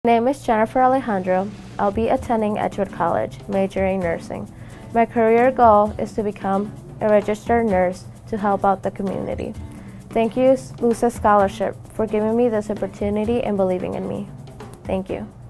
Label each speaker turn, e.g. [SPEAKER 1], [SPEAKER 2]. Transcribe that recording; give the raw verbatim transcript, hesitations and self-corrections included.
[SPEAKER 1] My name is Jennifer Alejandro. I'll be attending Edgewood College, majoring in nursing. My career goal is to become a registered nurse to help out the community. Thank you, LUCES Scholarship, for giving me this opportunity and believing in me. Thank you.